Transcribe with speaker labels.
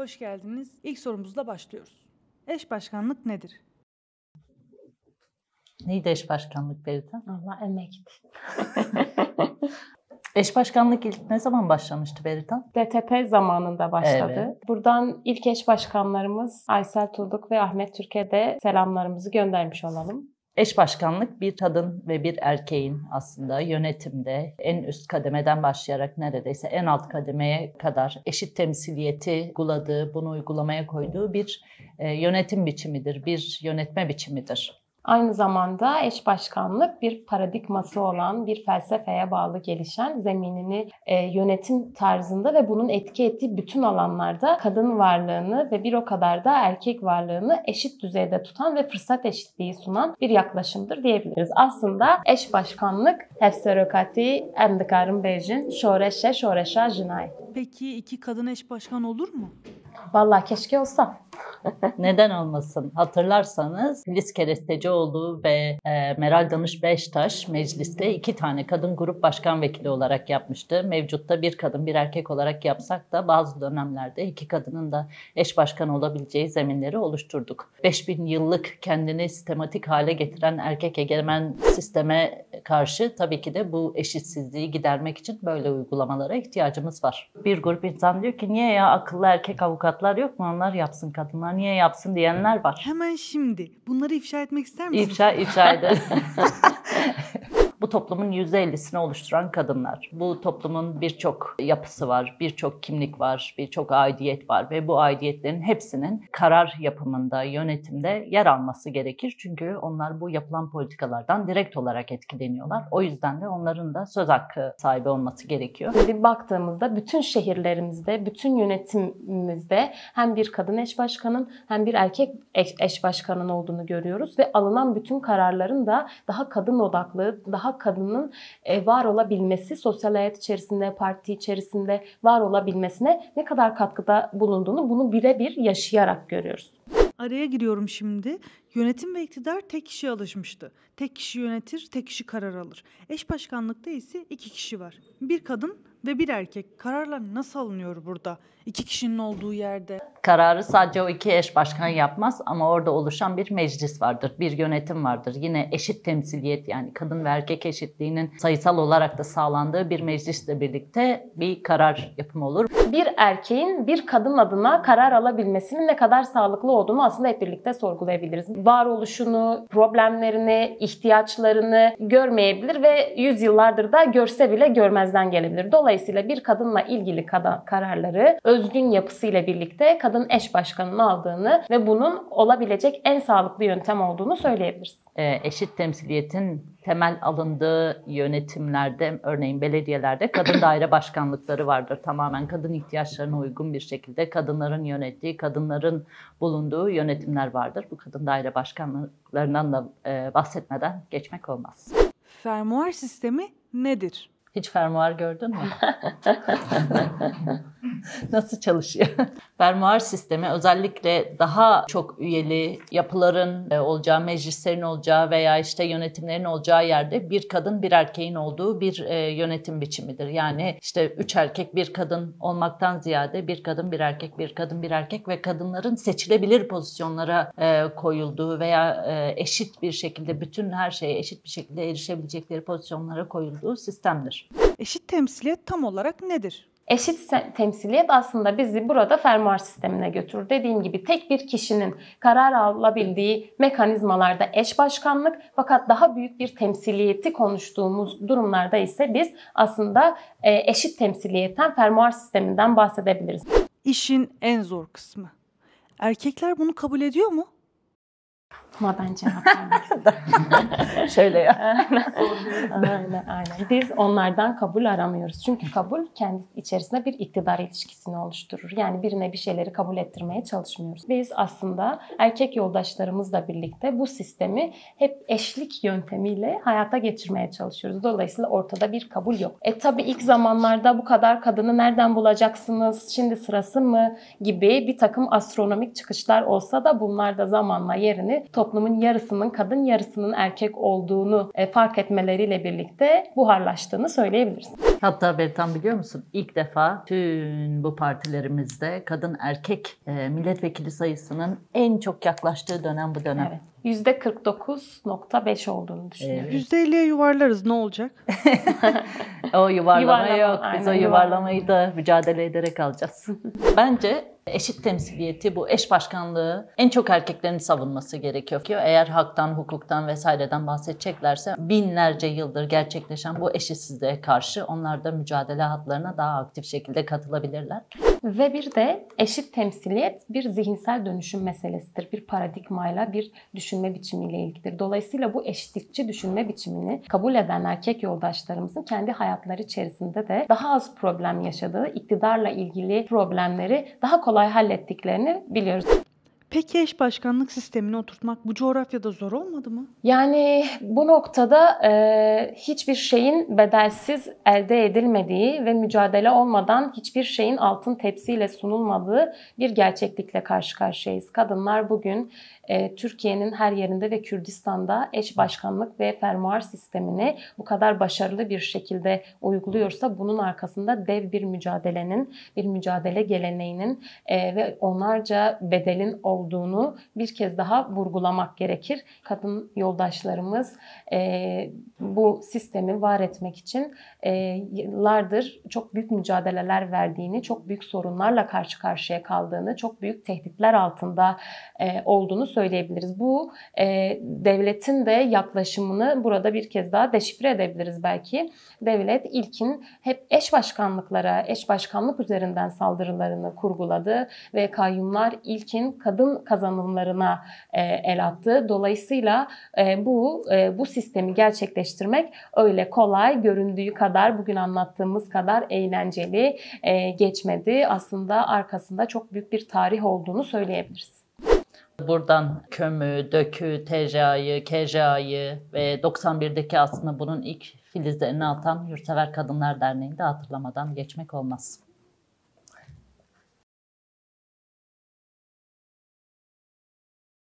Speaker 1: Hoş geldiniz. İlk sorumuzla başlıyoruz. Eş başkanlık nedir?
Speaker 2: Neydi eş başkanlık Berita?
Speaker 3: Allah emekti.
Speaker 2: Eş başkanlık ilk ne zaman başlamıştı Berita?
Speaker 3: DTP zamanında başladı.
Speaker 2: Evet.
Speaker 3: Buradan ilk eş başkanlarımız Aysel Tulduk ve Ahmet Türk'e de selamlarımızı göndermiş olalım.
Speaker 2: Eş başkanlık bir kadın ve bir erkeğin aslında yönetimde en üst kademeden başlayarak neredeyse en alt kademeye kadar eşit temsiliyeti uyguladığı, bunu uygulamaya koyduğu bir yönetim biçimidir, bir yönetme biçimidir.
Speaker 3: Aynı zamanda eş başkanlık bir paradigması olan, bir felsefeye bağlı gelişen, zeminini yönetim tarzında ve bunun etki ettiği bütün alanlarda kadın varlığını ve bir o kadar da erkek varlığını eşit düzeyde tutan ve fırsat eşitliği sunan bir yaklaşımdır diyebiliriz. Aslında eş başkanlık hevserokati emdikarın bejin şoreşa jinay.
Speaker 1: Peki iki kadın eş başkan olur mu?
Speaker 3: Vallahi keşke olsa.
Speaker 2: Neden olmasın? Hatırlarsanız Filiz Kerestecioğlu ve Meral Danış Beştaş mecliste 2 tane kadın grup başkan vekili olarak yapmıştı. Mevcutta bir kadın bir erkek olarak yapsak da bazı dönemlerde 2 kadının da eş başkan olabileceği zeminleri oluşturduk. 5000 yıllık kendini sistematik hale getiren erkek egemen sisteme karşı tabii ki de bu eşitsizliği gidermek için böyle uygulamalara ihtiyacımız var. Bir grup insan diyor ki niye ya akıllı erkek avukatlar yok mu? Onlar yapsın, kadınlar niye yapsın diyenler var.
Speaker 1: Hemen şimdi. Bunları ifşa etmek ister misiniz?
Speaker 2: İfşa eder. Bu toplumun %50'sini oluşturan kadınlar. Bu toplumun birçok yapısı var, birçok kimlik var, birçok aidiyet var ve bu aidiyetlerin hepsinin karar yapımında, yönetimde yer alması gerekir. Çünkü onlar bu yapılan politikalardan direkt olarak etkileniyorlar. O yüzden de onların da söz hakkı sahibi olması gerekiyor.
Speaker 3: Şimdi baktığımızda bütün şehirlerimizde, bütün yönetimimizde hem bir kadın eş başkanın hem bir erkek eş başkanın olduğunu görüyoruz ve alınan bütün kararların da daha kadın odaklı, daha kadının var olabilmesi, sosyal hayat içerisinde, parti içerisinde var olabilmesine ne kadar katkıda bulunduğunu bunu birebir yaşayarak görüyoruz.
Speaker 1: Araya giriyorum şimdi. Yönetim ve iktidar tek kişiye alışmıştı. Tek kişi yönetir, tek kişi karar alır. Eş başkanlıkta ise 2 kişi var. Bir kadın ve bir erkek. Kararlar nasıl alınıyor burada? 2 kişinin olduğu yerde.
Speaker 2: Kararı sadece o 2 eş başkan yapmaz ama orada oluşan bir meclis vardır, bir yönetim vardır. Yine eşit temsiliyet yani kadın ve erkek eşitliğinin sayısal olarak da sağlandığı bir meclisle birlikte bir karar yapımı olur.
Speaker 3: Bir erkeğin bir kadın adına karar alabilmesinin ne kadar sağlıklı olduğunu aslında hep birlikte sorgulayabiliriz. Varoluşunu, problemlerini, ihtiyaçlarını görmeyebilir ve yüzyıllardır da görse bile görmezden gelebilir. Dolayısıyla bir kadınla ilgili kararları özgün yapısıyla birlikte kadın eş başkanının aldığını ve bunun olabilecek en sağlıklı yöntem olduğunu söyleyebiliriz.
Speaker 2: Eşit temsiliyetin temel alındığı yönetimlerde, örneğin belediyelerde kadın daire başkanlıkları vardır. Tamamen kadın ihtiyaçlarına uygun bir şekilde kadınların yönettiği, kadınların bulunduğu yönetimler vardır. Bu kadın daire başkanlıklarından da bahsetmeden geçmek olmaz.
Speaker 1: Fermuar sistemi nedir?
Speaker 2: Hiç fermuar gördün mü? Nasıl çalışıyor? Fermuar sistemi özellikle daha çok üyeli yapıların olacağı, meclislerin olacağı veya işte yönetimlerin olacağı yerde bir kadın bir erkeğin olduğu bir yönetim biçimidir. Yani işte 3 erkek bir kadın olmaktan ziyade bir kadın bir erkek, bir kadın bir erkek ve kadınların seçilebilir pozisyonlara koyulduğu veya eşit bir şekilde bütün her şeye eşit bir şekilde erişebilecekleri pozisyonlara koyulduğu sistemdir.
Speaker 1: Eşit temsiliyet tam olarak nedir?
Speaker 3: Eşit temsiliyet aslında bizi burada fermuar sistemine götürür. Dediğim gibi tek bir kişinin karar alabildiği mekanizmalarda eş başkanlık, fakat daha büyük bir temsiliyeti konuştuğumuz durumlarda ise biz aslında eşit temsiliyetten, fermuar sisteminden bahsedebiliriz.
Speaker 1: İşin en zor kısmı. Erkekler bunu kabul ediyor mu?
Speaker 3: Ama ben cevap vermek istedim.
Speaker 2: Şöyle ya.
Speaker 3: Aynen. Biz onlardan kabul aramıyoruz. Çünkü kabul kendi içerisinde bir iktidar ilişkisini oluşturur. Yani birine bir şeyleri kabul ettirmeye çalışmıyoruz. Biz aslında erkek yoldaşlarımızla birlikte bu sistemi hep eşlik yöntemiyle hayata geçirmeye çalışıyoruz. Dolayısıyla ortada bir kabul yok. Tabii ilk zamanlarda bu kadar kadını nereden bulacaksınız, şimdi sırası mı gibi bir takım astronomik çıkışlar olsa da bunlar da zamanla yerini etmeleri, toplumun yarısının kadın yarısının erkek olduğunu fark etmeleriyle birlikte buharlaştığını söyleyebiliriz.
Speaker 2: Hatta Bertan, biliyor musun? İlk defa tüm bu partilerimizde kadın erkek milletvekili sayısının en çok yaklaştığı dönem bu dönem.
Speaker 3: Evet. %49.5 olduğunu düşünüyorum.
Speaker 2: Evet.
Speaker 1: %50'ye yuvarlarız, ne olacak?
Speaker 2: O yuvarlama yok. Biz o
Speaker 3: aynen,
Speaker 2: yuvarlamayı da mücadele ederek alacağız. Bence eşit temsiliyeti, bu eş başkanlığı en çok erkeklerin savunması gerekiyor. Eğer haktan, hukuktan vesaireden bahsedeceklerse binlerce yıldır gerçekleşen bu eşitsizliğe karşı onlar da mücadele hatlarına daha aktif şekilde katılabilirler.
Speaker 3: Ve bir de eşit temsiliyet bir zihinsel dönüşüm meselesidir. Bir paradigmayla, bir düşünme biçimiyle ilgilidir. Dolayısıyla bu eşitlikçi düşünme biçimini kabul eden erkek yoldaşlarımızın kendi hayatları içerisinde de daha az problem yaşadığı, iktidarla ilgili problemleri daha kolay hallettiklerini biliyoruz.
Speaker 1: Peki eş başkanlık sistemini oturtmak bu coğrafyada zor olmadı mı?
Speaker 3: Yani bu noktada hiçbir şeyin bedelsiz elde edilmediği ve mücadele olmadan hiçbir şeyin altın tepsiyle sunulmadığı bir gerçeklikle karşı karşıyayız. Kadınlar bugün Türkiye'nin her yerinde ve Kürdistan'da eş başkanlık ve fermuar sistemini bu kadar başarılı bir şekilde uyguluyorsa bunun arkasında dev bir mücadelenin, bir mücadele geleneğinin ve onlarca bedelin olduğunu bir kez daha vurgulamak gerekir. Kadın yoldaşlarımız bu sistemi var etmek için yıllardır çok büyük mücadeleler verdiğini, çok büyük sorunlarla karşı karşıya kaldığını, çok büyük tehditler altında olduğunu söyleyebiliriz. Bu devletin de yaklaşımını burada bir kez daha deşifre edebiliriz belki. Devlet ilkin hep eş başkanlıklara, eş başkanlık üzerinden saldırılarını kurguladı ve kayyumlar ilkin kadın kazanımlarına el attı. Dolayısıyla bu sistemi gerçekleştirmek öyle kolay göründüğü kadar, bugün anlattığımız kadar eğlenceli geçmedi. Aslında arkasında çok büyük bir tarih olduğunu söyleyebiliriz.
Speaker 2: Buradan KÖM'ü, DÖK'ü, TJA'yı, KJA'yı ve 91'deki aslında bunun ilk filizlerini atan Yurtsever Kadınlar Derneği'ni de hatırlamadan geçmek olmaz.